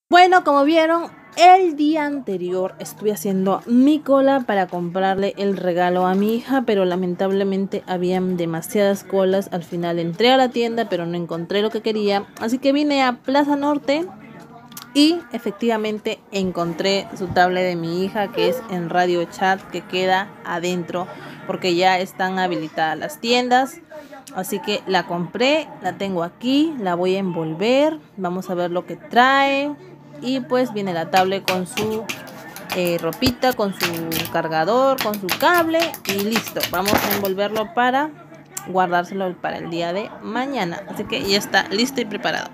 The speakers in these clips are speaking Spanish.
Bueno, como vieron, el día anterior estuve haciendo mi cola para comprarle el regalo a mi hija, pero lamentablemente habían demasiadas colas. Al final entré a la tienda, pero no encontré lo que quería, así que vine a Plaza Norte y efectivamente encontré su tablet de mi hija, que es en Radio Chat, que queda adentro porque ya están habilitadas las tiendas. Así que la compré, la tengo aquí, la voy a envolver, vamos a ver lo que trae. Y pues viene la tablet con su ropita, con su cargador, con su cable y listo. Vamos a envolverlo para guardárselo para el día de mañana. Así que ya está listo y preparado.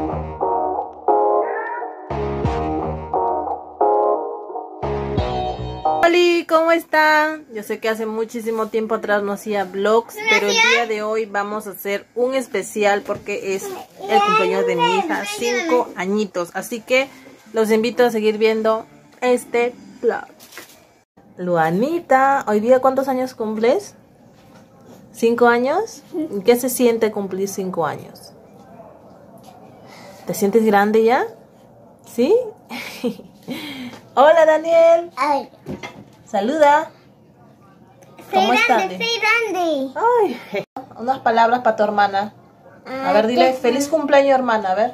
Hola, ¿cómo están? Yo sé que hace muchísimo tiempo atrás no hacía vlogs, pero el día de hoy vamos a hacer un especial porque es el cumpleaños de mi hija, 5 añitos. Así que los invito a seguir viendo este vlog. Luanita, ¿hoy día cuántos años cumples? ¿5 años? ¿Qué se siente cumplir 5 años? ¿Te sientes grande ya? ¿Sí? Hola, Daniel. Ay. Saluda. ¿Cómo estás? Soy grande. Ay, unas palabras para tu hermana. A ver, dile feliz cumpleaños, hermana, a ver.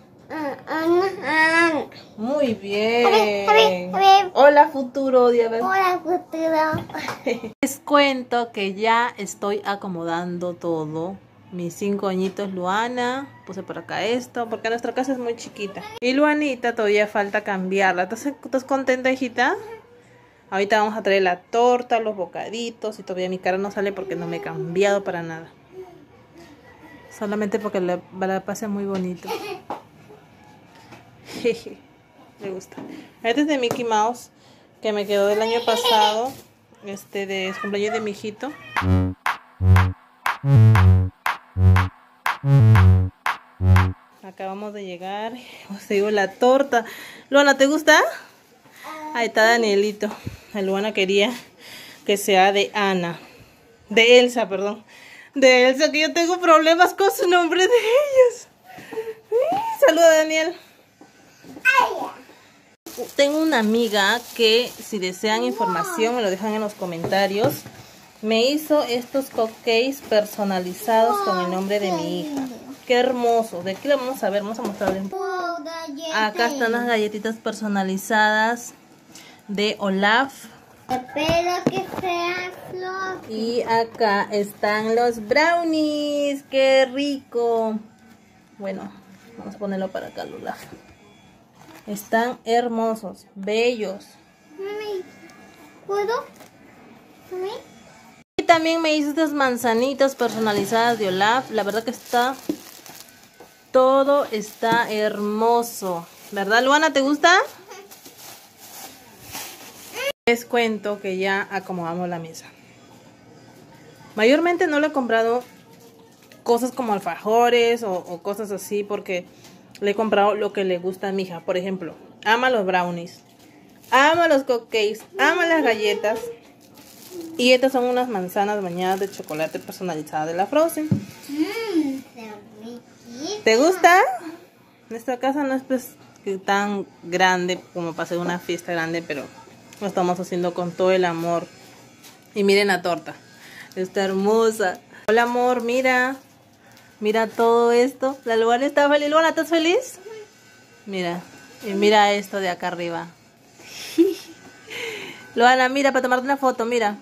Muy bien. Hola, futuro, di, a ver. Hola, futuro. Les cuento que ya estoy acomodando todo. Mis 5 añitos, Luana. Puse por acá esto, porque nuestra casa es muy chiquita. Y Luanita todavía falta cambiarla. ¿Estás contenta, hijita? Ahorita vamos a traer la torta, los bocaditos. Y todavía mi cara no sale porque no me he cambiado para nada. Solamente porque la pasé muy bonito. Jeje, me gusta. Este es de Mickey Mouse, que me quedó del año pasado. De cumpleaños de mi hijito. Acabamos de llegar. Os digo la torta. Luana, ¿te gusta? Ahí está Danielito. Luana quería que sea de Ana. De Elsa, perdón. De Elsa, que yo tengo problemas con su nombre de ellos. Saluda, Daniel. Tengo una amiga que, si desean información, me lo dejan en los comentarios. Me hizo estos cupcakes personalizados con el nombre de mi hija. Qué hermoso. De aquí lo vamos a ver, vamos a mostrarles. Acá están las galletitas personalizadas de Olaf. Espero que sea flor. Y acá están los brownies. ¡Qué rico! Bueno, vamos a ponerlo para acá, Olaf. Están hermosos, bellos. Mami, ¿puedo? ¿Mami? Y también me hizo estas manzanitas personalizadas de Olaf. La verdad que todo está hermoso. ¿Verdad, Luana? ¿Te gusta? Les cuento que ya acomodamos la mesa. Mayormente no le he comprado cosas como alfajores o cosas así porque le he comprado lo que le gusta a mi hija. Por ejemplo, ama los brownies, ama los cupcakes, ama las galletas. Y estas son unas manzanas bañadas de chocolate personalizadas de la Frozen. ¿Te gusta? Nuestra casa no es pues tan grande como para hacer una fiesta grande, pero lo estamos haciendo con todo el amor. Y miren la torta. Está hermosa. Hola, amor, mira. Mira todo esto. La Luana está feliz. Luana, ¿estás feliz? Mira. Y mira esto de acá arriba. Luana, mira, para tomarte una foto, mira.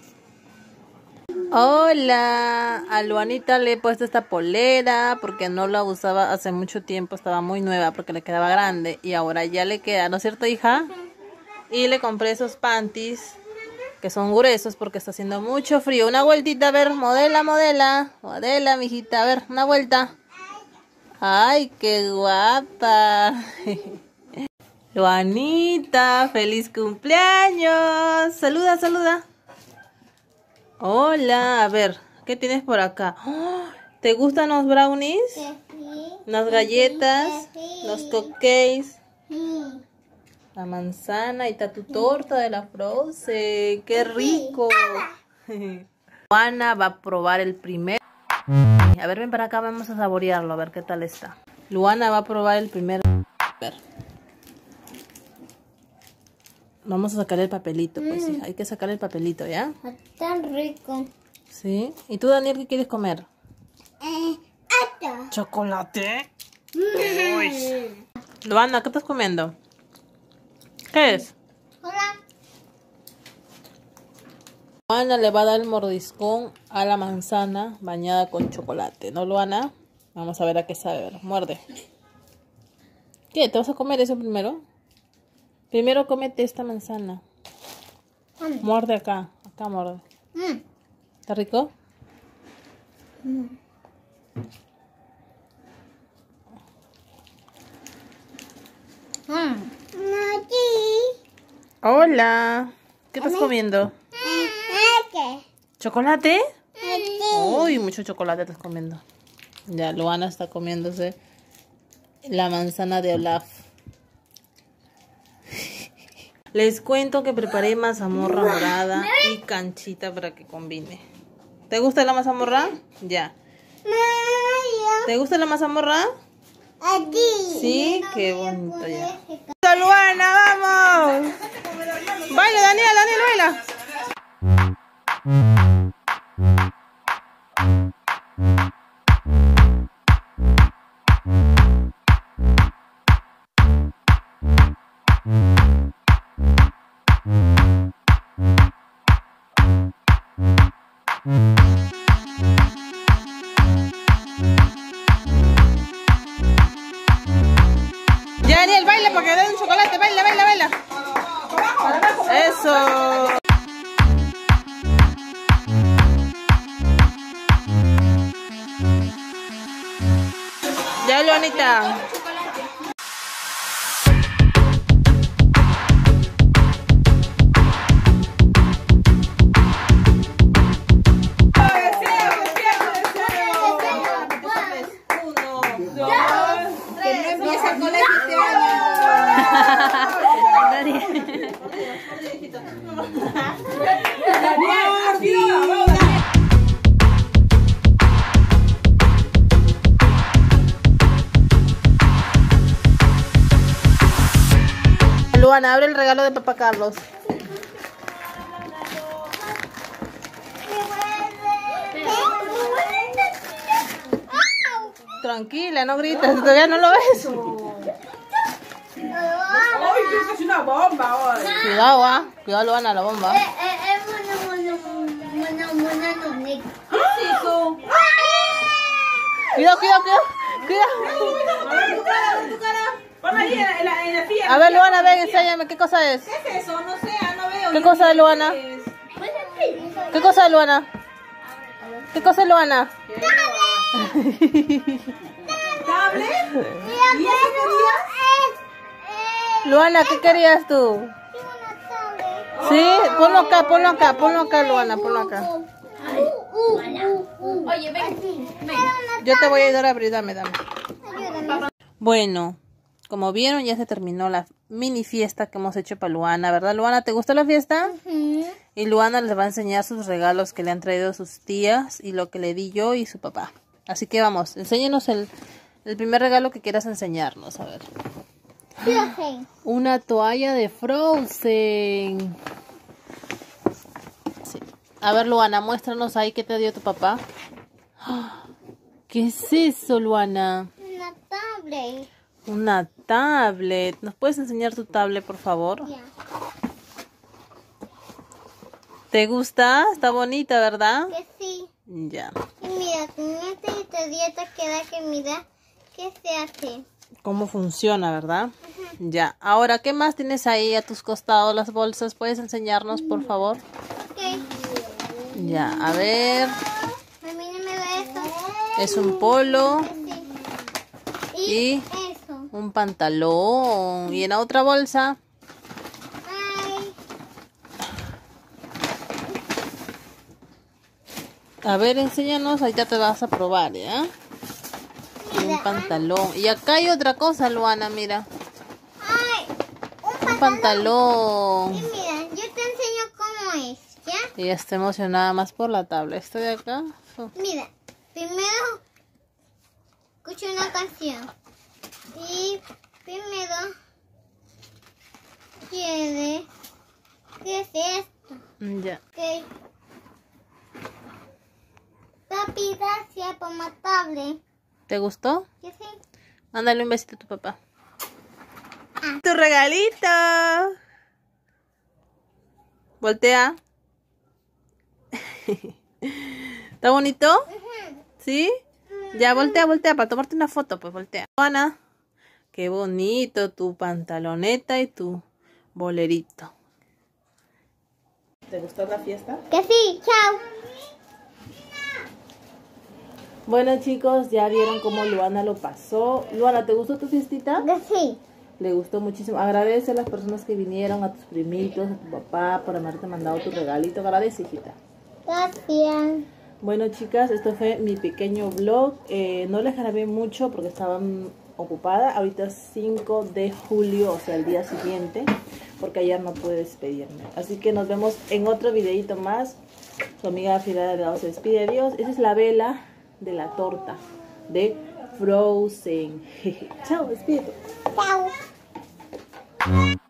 Hola. A Luanita le he puesto esta polera porque no la usaba hace mucho tiempo. Estaba muy nueva porque le quedaba grande. Y ahora ya le queda, ¿no es cierto, hija? Y le compré esos panties que son gruesos porque está haciendo mucho frío. Una vueltita, a ver, modela, mijita, a ver, una vuelta. Ay, qué guapa. Luanita, feliz cumpleaños. Saluda, saluda. Hola, a ver, ¿qué tienes por acá? ¡Oh! ¿Te gustan los brownies? Sí. Las galletas, Sí. los cupcakes. Sí. La manzana y está tu torta de la Frozen. ¡Qué rico! Luana va a probar el primer. A ver, ven para acá, vamos a saborearlo, a ver qué tal está. Luana va a probar el primer. A ver. Vamos a sacar el papelito, pues hija. Hay que sacar el papelito, ¿ya? Tan rico. Sí. ¿Y tú, Daniel, qué quieres comer? Hasta. ¿Chocolate? Uy. Luana, ¿qué estás comiendo? ¿Qué es? Hola. Luana le va a dar el mordiscón a la manzana bañada con chocolate, ¿no, Luana? Vamos a ver a qué sabe. A ver, muerde. ¿Qué? ¿Te vas a comer eso primero? Primero cómete esta manzana. Muerde acá. Acá muerde. ¿Está rico? Hola. ¿Qué estás comiendo? ¿Qué? ¿Chocolate? Uy, mucho chocolate estás comiendo. Ya, Luana está comiéndose la manzana de Olaf. Les cuento que preparé mazamorra morada y canchita para que combine. ¿Te gusta la mazamorra? Ya. ¿Te gusta la mazamorra? Sí, qué bonito ya. Luana, vamos. Baila, Daniel, baila. Ya, Daniel, baila porque da un chocolate, baila. Eso. Ya, Luanita. Luana, abre el regalo de Papá Carlos. Tranquila, no grites, todavía no lo ves. ¡Ay, que es una bomba hoy! Cuidado, cuidado, Luana, la bomba. Cuidado. tu cara. Pon ahí en la silla. A ver, Luana, ven, enséñame, ¿qué cosa es? ¿Qué es eso? No sé, no veo. ¿Qué cosa es, Luana? ¿Qué cosa es, Luana? ¿Qué cosa es, Luana? ¿Tablet? ¿Y eso querías? Luana, ¿qué querías tú? ¿Sí? Ponlo acá, Luana, ponlo acá. Oye, ven. Yo te voy a ayudar a abrir, dame. Bueno, como vieron, ya se terminó la mini fiesta que hemos hecho para Luana, ¿verdad, Luana? ¿Te gustó la fiesta? Y Luana les va a enseñar sus regalos que le han traído sus tías y lo que le di yo y su papá. Así que vamos, enséñanos el primer regalo que quieras enseñarnos, a ver. Una toalla de Frozen. Sí. A ver, Luana, muéstranos ahí qué te dio tu papá. ¿Qué es eso, Luana? Una tablet. Una tablet. ¿Nos puedes enseñar tu tablet, por favor? Ya. ¿Te gusta? Está bonita, ¿verdad? Que sí. Ya. Y mira, con esta dieta queda que mira qué se hace. ¿Cómo funciona, verdad? Ya. Ahora, ¿qué más tienes ahí a tus costados, las bolsas? ¿Puedes enseñarnos, por favor? Ok. Ya, a ver. A mí no me da eso. Es un polo Sí. y Eso. un pantalón. ¿Y en la otra bolsa? Ay. A ver, enséñanos. Ahí ya te vas a probar, ¿ya? Y un pantalón. Y acá hay otra cosa, Luana, mira. Ay. Un pantalón. Y mira, yo te enseño cómo es, ¿ya? Ella está emocionada más por la tabla. Estoy acá. Mira, primero escucho una canción. Y primero quiere ¿Qué es esto? Ya. Ok. Papi, gracias por matarle. ¿Te gustó? ¿Qué sí? Mándale un besito a tu papá. ¡Tu regalito! Voltea. ¿Está bonito? ¿Sí? Ya, voltea para tomarte una foto, pues voltea. Ana, qué bonito tu pantaloneta y tu bolerito. ¿Te gustó la fiesta? Que sí, chao. Bueno, chicos, ya vieron cómo Luana lo pasó. Luana, ¿te gustó tu fiestita? Que sí. Le gustó muchísimo. Agradece a las personas que vinieron, a tus primitos, a tu papá, por haberte mandado tu regalito. Agradece, hijita. Gracias. Bueno, chicas, esto fue mi pequeño vlog. No les grabé mucho porque estaba ocupada. Ahorita es 5 de julio, o sea, el día siguiente, porque ayer no pude despedirme. Así que nos vemos en otro videito más. Su amiga Fidel Delgado se despide. Adiós. Esa es la vela de la torta de Frozen. Chao, despídete. Chao.